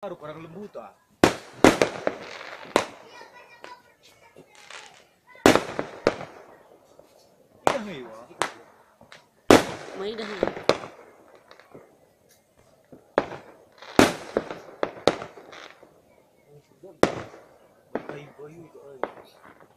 Taruh kurang lembut ah. Ikan ni wah. Mai dah. Bayu-bayu tu ai.